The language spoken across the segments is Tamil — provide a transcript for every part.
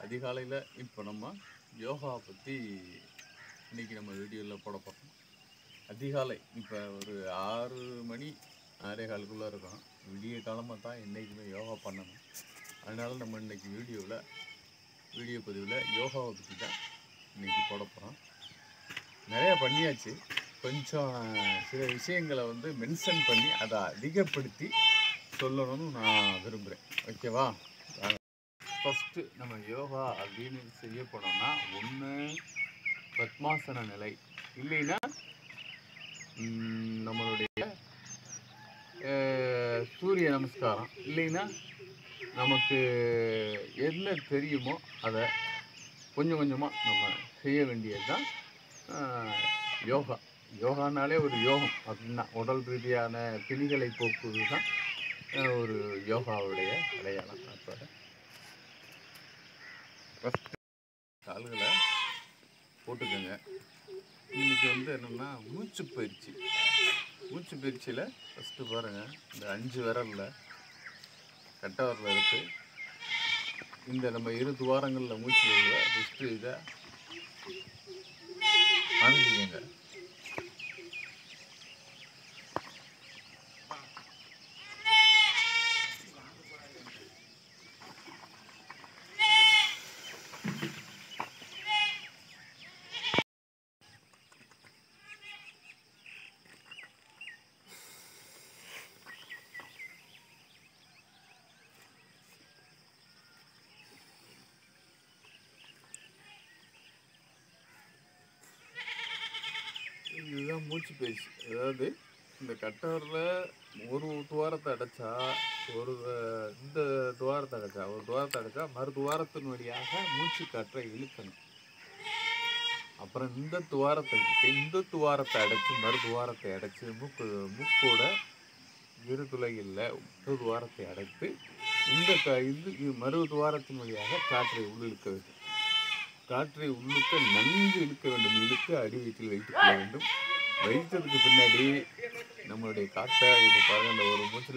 அதிகாலையில் இப்போ நம்ம யோகா பற்றி இன்றைக்கி நம்ம வீடியோவில் போட போகிறோம். அதிகாலை இப்போ ஒரு 6 மணி 6:15 இருக்கும். விடிய காலமாக தான் என்றைக்குமே யோகா பண்ணணும். அதனால் நம்ம இன்றைக்கி வீடியோ பதிவில் யோகாவை பற்றி தான் இன்றைக்கி போட போகிறோம். நிறையா பண்ணியாச்சு. கொஞ்சம் சில விஷயங்களை மென்ஷன் பண்ணி அதை அதிகப்படுத்தி சொல்லணும்னு நான் விரும்புகிறேன். ஓகேவா? ஃபஸ்ட்டு நம்ம யோகா அப்படின்னு செய்ய போனோம்னா ஒன்று பத்மாசன நிலை, இல்லைன்னா நம்மளுடைய சூரிய நமஸ்காரம், இல்லைன்னா நமக்கு என்ன தெரியுமோ அதை கொஞ்சம் கொஞ்சமாக நம்ம செய்ய வேண்டியது தான் யோகா. யோகானாலே ஒரு யோகம் அப்படின்னா உடல் ரீதியான பிணிகளை போக்குவது தான் ஒரு யோகாவுடைய அடையாளம். அப்போ ஃபஸ்ட்டு கால்களை போட்டுக்கோங்க. இன்றைக்கி என்னென்னா மூச்சு பயிற்சியில் ஃபஸ்ட்டு பாருங்கள், இந்த 5 விரலில் கட்டை விரலில் எடுத்து இந்த நம்ம 2 துவாரங்களில் மூச்சு விடுவ ஃபஸ்ட்டு இதை அணுகிக்கங்க. இதுதான் மூச்சு பயிற்சி. அதாவது இந்த கட்டவரில் ஒரு துவாரத்தை அடைச்சா இந்த துவாரத்தை அடைச்சா மறு துவாரத்தின் வழியாக மூச்சு காற்றை இழுக்கணும். அப்புறம் இந்த துவாரத்தை அடைச்சி மறு துவாரத்தை அடைச்சி மூக்கோட இரு துளைகளில் ஒரு துவாரத்தை அடைத்து இந்த மறு துவாரத்தின் வழியாக காற்றை உள்ளிழுக்க வேண்டும். காற்றை உள்ளுக்க நன்கு இழுக்க வேண்டும். இழுத்து அடி வயிற்றில் வைத்துக் கொள்ள வேண்டும். வைத்ததுக்கு பின்னாடி நம்மளுடைய காற்றை இப்போ பாருங்க, அந்த ஒரு மூச்சில்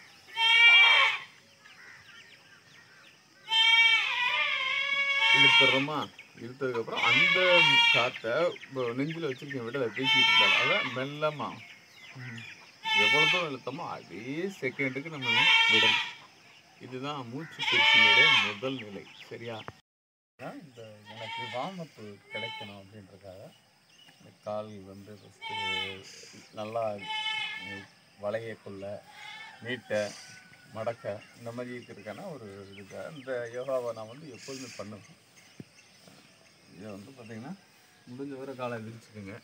இழுத்துறோமா, இழுத்ததுக்கப்புறம் அந்த காற்றை நெஞ்சில் வச்சுருக்கேன் விட அதை பேசிக்கிட்டு இருந்தாலும் அதான் மெல்லமா எவ்வளோ இழுத்தமோ அதே செகண்டுக்கு நம்ம விடணும். இதுதான் மூச்சு பயிற்சியினுடைய முதல் நிலை. சரியா? இந்த எனக்கு வார்மப்பு கிடைக்கணும் அப்படின்றதுக்காக இந்த கால் ஃபஸ்ட்டு நல்லா வளையக்குள்ள நீட்ட மடக்க இந்த மாதிரி இருக்கிறதுக்கான ஒரு இதுக்காக இந்த யோகாவை நான் எப்போதுமே பண்ணுவேன். இதை பார்த்திங்கன்னா முடிஞ்ச வரை காலை விரிச்சுக்குங்க.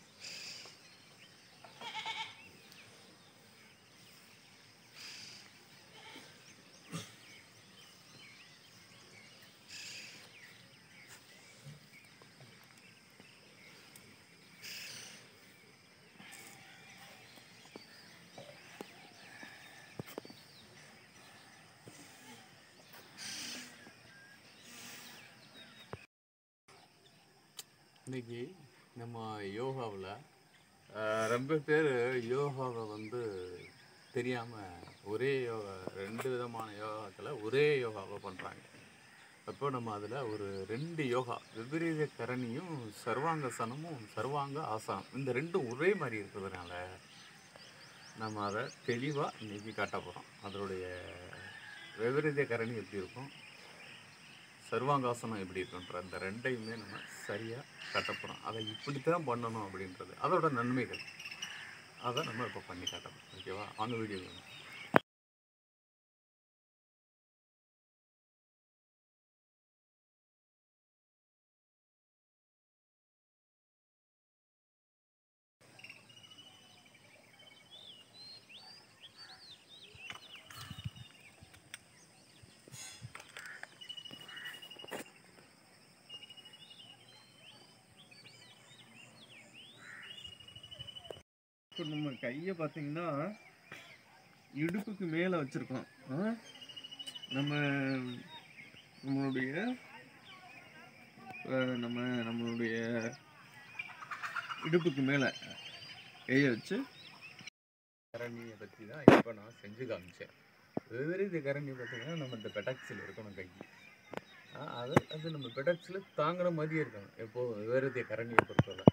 இன்றைக்கி நம்ம யோகாவில் ரொம்ப பேர் யோகாவை தெரியாமல் ஒரே யோகா 2 விதமான யோகாக்களை ஒரே யோகாவை பண்ணுறாங்க. அப்போ நம்ம அதில் ஒரு 2 யோகா, விபரீத கரணியும் சர்வாங்காசனமும் சர்வாங்க ஆசனம், இந்த 2ம் ஒரே மாதிரி இருக்கிறதுனால நம்ம அதை தெளிவாக இன்றைக்கி காட்ட போகிறோம். அதனுடைய விபரீத கரணி எப்படி இருக்கும், சர்வாங்காசனம் எப்படி இருக்குன்ற அந்த 2யுமே நம்ம சரியாக காட்டப்போகிறோம். அதை இப்படித்தான் பண்ணணும் அப்படின்றது அதோட நன்மைகள், அதை நம்ம இப்போ பண்ணி காட்டணும். ஓகேவா? வாங்க வீடியோ. இப்போ நம்ம கையை பார்த்தீங்கன்னா இடுப்புக்கு மேலே வச்சுருக்கோம். நம்மளுடைய இடுப்புக்கு மேலே கையை வச்சு கரணியை பற்றி தான் இப்போ நான் செஞ்சு காமிச்சேன். விபரீத கரணி பார்த்தீங்கன்னா நம்ம இந்த பெட்டாக்ஸில் இருக்கணும் கை. அது நம்ம பெடக்ஸில் தாங்குற மாதிரியே இருக்கணும். எப்போது விபரீத கரணியை பொறுத்தவரை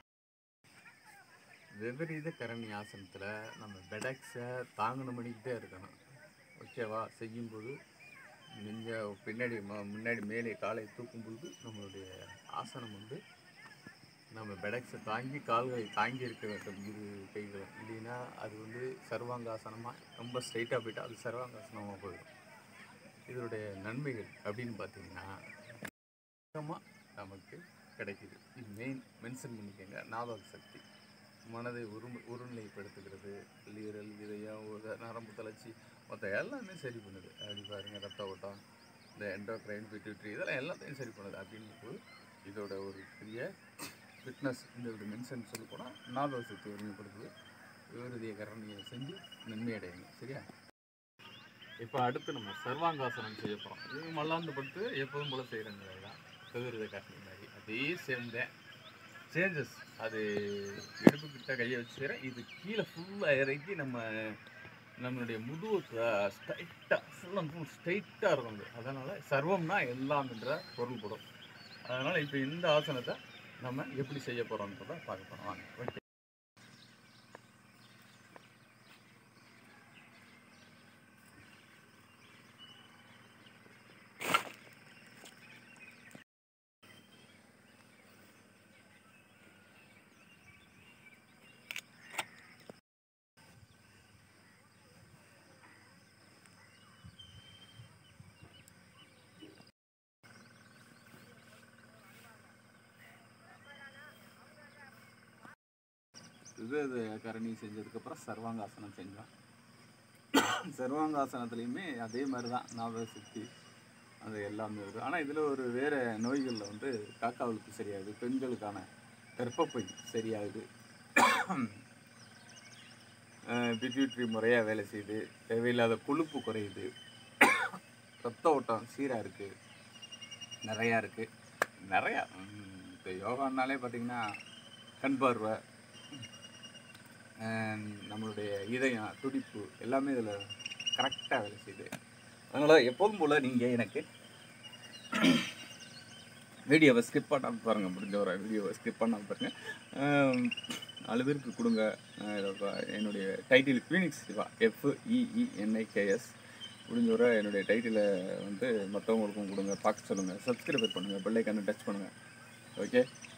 விபரீத கரணி ஆசனத்தில் நம்ம பெடக்ஸை தாங்கின மணிக்கிட்டே இருக்கணும். ஓகேவா? செய்யும்போது நெஞ்ச பின்னாடி முன்னாடி மேலே காலை தூக்கும்போது நம்மளுடைய ஆசனம் வந்து நம்ம பெடக்ஸை தாங்கி கால்களை தாங்கி இருக்க வேண்டும். இரு கைகளும் இல்லைன்னா அது வந்து சர்வாங்காசனமாக ரொம்ப ஸ்ட்ரைட்டாக போயிட்டால் அது சர்வாங்காசனமாக போயிடும். இதனுடைய நன்மைகள் அப்படின்னு பார்த்தீங்கன்னா நமக்கு கிடைக்குது. இது மென்ஷன் பண்ணிக்கோங்க. ஞாபக சக்தி, மனதை ஒருநிலைப்படுத்துகிறது, கல்லீரல், இதயம், நரம்பு தளர்ச்சி மொத்தம் எல்லாமே சரி பண்ணுது. அப்படி பாருங்கள், ரத்த ஓட்டம், இந்த எண்டோக்ரைன், பிட்யூட்டரி இதெல்லாம் எல்லாத்தையும் சரி பண்ணுது. அப்படின்னு இதோட ஒரு பெரிய ஃபிட்னஸ். இந்த மென்ஷன் சொல்ல போனால் ஞாபக சக்தி ஒருமைப்படுத்துது. விபரீத கரணியை செஞ்சு நன்மை அடையுங்க. சரியா? இப்போ அடுத்து நம்ம சர்வாங்காசனம் செய்ய போகிறோம். இது மல்லாந்து படுத்து எப்போதும் போல் செய்கிறேங்க. தான் விபரீத கரணி மாதிரி அதே சேர்ந்தேன் சேஞ்சஸ். அது இடுப்புக்கிட்ட கையை வச்சு செய்கிறேன். இது கீழே ஃபுல்லாக இறக்கி நம்மளுடைய முதுகு ஸ்ட்ரைட்டாக ஃபுல் அண்ட் ஃபுல் ஸ்ட்ரைட்டாக இருக்கும். அதனால் சர்வம்னா எல்லாம் என்ற பொருள் படும். அதனால் இப்போ இந்த ஆசனத்தை நம்ம எப்படி செய்ய போகிறோன்றதை பார்க்க போகிறோம். வாங்க. ஓகே. இது கரணி செஞ்சதுக்கப்புறம் சர்வாங்காசனம் செஞ்சோம். சர்வாங்காசனத்துலேயுமே அதே மாதிரி தான் ஞாபக சக்தி அது எல்லாமே இருக்குது. ஆனால் இதில் ஒரு வேறு நோய்களில் வந்து காக்காவுக்கு சரியாகுது, பெண்களுக்கான கர்ப்பப்பை சரியாகுது, பிட்யூட்டரி முறையாக வேலை செய்யுது, தேவையில்லாத கொழுப்பு குறையுது, ரத்த ஓட்டம் சீராக இருக்குது, நிறையா இருக்குது. நிறையா இப்போ யோகானாலே பார்த்திங்கன்னா கண் பார்வை, நம்மளுடைய இதயம் துடிப்பு எல்லாமே இதில் கரெக்டாக வேலை செய்யுது. அதனால் எப்போதும் போல் நீங்கள் எனக்கு வீடியோவை ஸ்கிப் பண்ணாமல் பாருங்கள். முடிஞ்ச ஒரு வீடியோவை ஸ்கிப் பண்ணாமல் பாருங்கள். 4 பேருக்கு கொடுங்க. என்னுடைய டைட்டில் ஃபீனிக்ஸ் சிவா, FEENIKS. முடிஞ்ச வரை என்னுடைய டைட்டிலை வந்து மற்றவங்களுக்கும் கொடுங்க, பார்க்க சொல்லுங்கள், சப்ஸ்கிரைபர் பண்ணுங்கள், பெல் ஐக்கானை டச் பண்ணுங்கள். ஓகே.